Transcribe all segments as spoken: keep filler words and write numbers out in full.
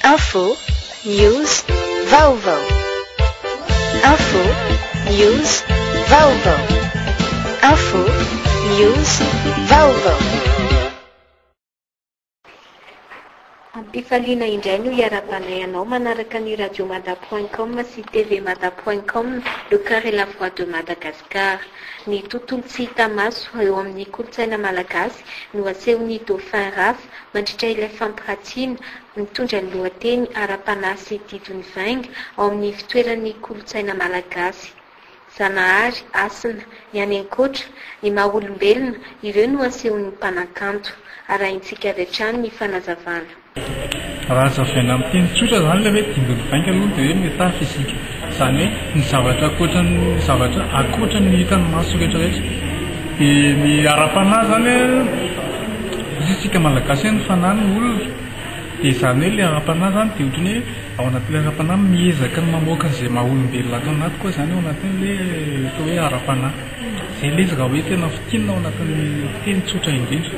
Info, news, vaovao. Info, news, vaovao. Info, news, vaovao. Ampifaliana indray no iarabanay anao manaraka ny radio mada point com sy T V mada point com, le cœur et la voix de Madagascar. Ny tontolo tsy hita maso eo amin'ny kolontsaina malagasy no asehon'ny dauphin rafy mandritra ilay fampiratina mitondra ny lohateny ara-panahy sy didiny vainga ao amin'ny fitoeran'ny kolontsaina malagasy. Zanahary, asina, ny anenkoatra, ny maha-olombelona, ireo no asehon'ny mpanakanto. Arahintsika avy hatrany ny fanazavana. Raha zavaina amin'ny teny tsotra zany ilay hoe didiny vainga aloha dia hoe meta fizika. Izany hoe ny zavatra akoatran'ny zavatra akoatran'ny hitan'ny maso rehetrarehetra. Dia ny ara-panahy zany izy tsika malagasy ny fanahy ny olona. Dia izany hoe ilay ara-panahy zany dia ohatrany hoe ao anatin'ilay ara-panahy miezaka ny mamoaka an'izay maha-olombelona ato anaty koa zany ao anatin'ilay atao hoe ara-panahy. Izay ilay izy raha hoe tena fitinina ao anatin'ny teny tsotra indrindra.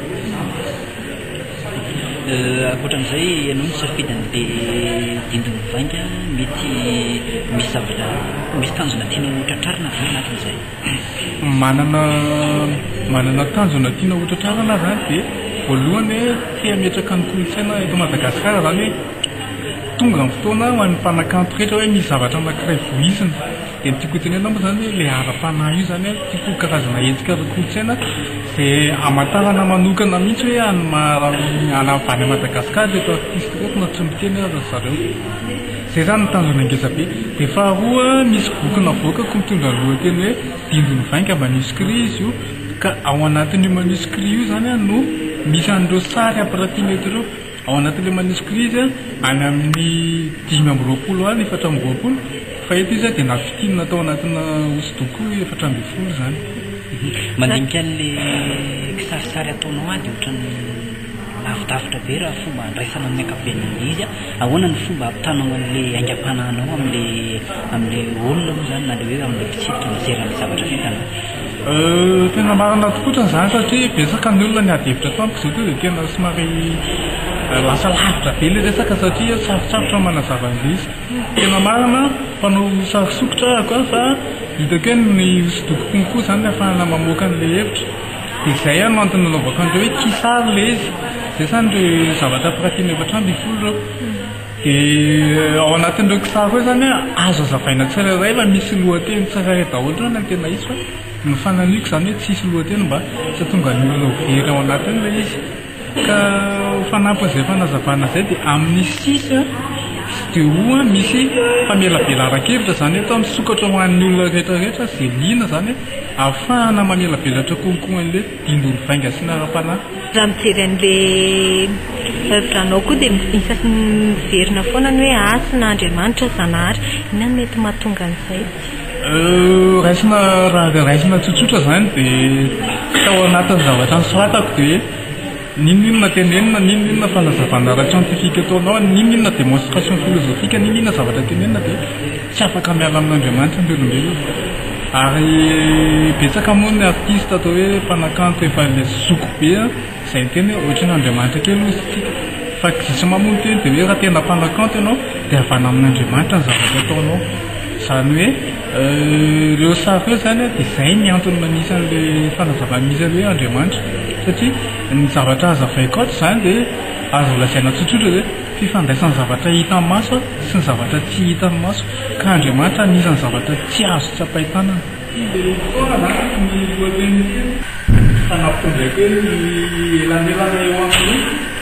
Akoatran'izay ianao ny safidin'ilay didiny vainga mety misy zavatra misy tanjona tiana hotratrarina ve anatin'izay? Manana manana tanjona tiana hotratrarina zany dia voalohany hoe te hametraka ny kolontsaina eto Madagasikara zany hoe tonga amin'ny fotoana ho an'ny mpanakanto rehetra hoe misy zavatra anankiray voizina. Dia ny tiako tenena moa zany hoe ilay ara-panahy io zany hoe tiako karazana hetsika kolontsaina izay hamantarana manokana mihitsy hoe any avany Madagasikara reto artiste reto na tsy miteny aza zareo. Izay zany ny tanjona ngezabe. Dia faharoa misy boky navoakako mitondra ny lohateny hoe didiny vainga manuscrit izy io, ka ao anatin'io manuscrit io zany no misy an'ireo sary ampiratina eto ireo. Ao anatin'ilay manuscrit izy any amin'ny dimy amby roapolo any efatra amby roapolo, fa eto izy dia nafitinina tao anatina hosodoko efatra amby folo zany. Mandinika an'ilay kisarisary ataonao a dia ohatran'ny lavidavitra be raha fomba andraisana amin'ny ankapobeny izy. Ahoana ny fomba ampitanao an'ilay aingam-panahinao amin'ilay amin'ilay olona moa zany na ilay hoe amin'ilay mpitsirika mijery an'ilay zavatra vitanao? Tena marina tokoa zany satria betsaka ny olona ny ady hevitra tampoka izao dia tena somary lasa lavitra be ilay resaka satria sarotsarotra manazava an'izy. Tena marina mpanao sary sokitra koa fa hitako hoe ny hosodoko konkoa zany ahafahana mamoaka an'ilay hevitra. Dia izay no antony nanaovako an'ireo hoe kisary ilay izy. Izay zany ireo zavatra ampiratina efatra amby folo ireo. Dia ao anatin'ireo kisary koa zany azo azavaina tsirairay fa misy lohateny tsirairay daholo na tena izy fa ny fananiako zany hoe tsisy lohateny mba tsy tonga ny olona very ao anatiny ilay izy. Ka fanampin'izay fanazavana izay dia amin'ny sisy dia hoa misy famelabelaran-kevitra zany eto misokatra ho an'ny olona rehetrarehetra izay liana zany ahafahana mamelabelatra konkoa an'ilay didiny vainga sy ny ara-panahy. Raha mijery an'ilay hevitranao koa dia isasy miverina foana ny hoe asina Andriamanitra Zanahary, inona no mety mahatonga an'izay? Raisina raha raisina tsotsotra zany dia tao anatin'ny zavatra nosoratako dia ninonina tenenina, ninonina fanazavana ara-siantifika ataonao, ninonina démonstration philosophique, ninonina zavatra tenenina dia tsy afaka miala amin'Andriamanitra ny olombelona. Ary betsaka moa ny artiste atao hoe mpanakanto efa ilay zoko be izay teny hoe ohatry n'Andriamanitra kely izy tsika. Fa zisy mamono teny dia hoe raha tena mpanakanto ianao dia avana amin'Andriamanitra ny zavatra ataonao. Izany hoe ireo sary ireo zany dia izay ny antony manisy an'ilay fanazavana misy hoe Andriamanitra. Satria ny zavatra hazavaiko ato zany dia azo lazaina tsotsotra hoe fifandraisan'ny zavatra hita amin'ny maso sy ny zavatra tsy hita amin'ny maso, ka Andriamanitra anisan'ny zavatra tsy azo tsy ampahitanana. Foana zany ny lohateny fanampitondra kely ny elanelana eo amin'ny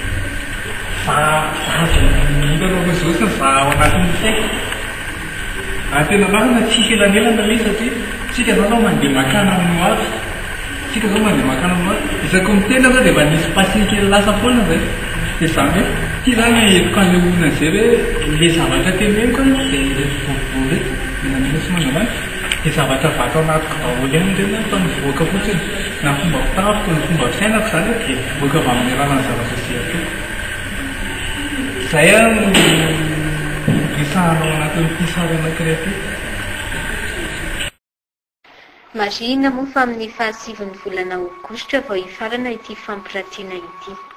hitanao izao sy ny za ao anatin'ny saiko. Ary tena marina tsisy elanelana ilay satria tsika zao mandeha makana amin'ny hoavy. Tsika zao mandeha makana amin'ny hoavy. Isako miteny zao dia efa nisy pasiny kely lasa foana zay. Dia izany hoe ity zany entiko an'ilay olona izay hoe ilay zavatra teneniko dia vovory menamena sy mangamana dia zavatra vato anatiko daholo ihany ireny atao mivoaka fotsiny. Na ny fomba fitafiko, ny fomba fisainako zany dia mivoaka avy amin'ny alalana zavatra izay atao. Izay no resahanao anatin'ity sary anankiray ity. Marina moa fa amin'ny fahasivin'ny volana aogositra vao hifarana ity fampiratina ity.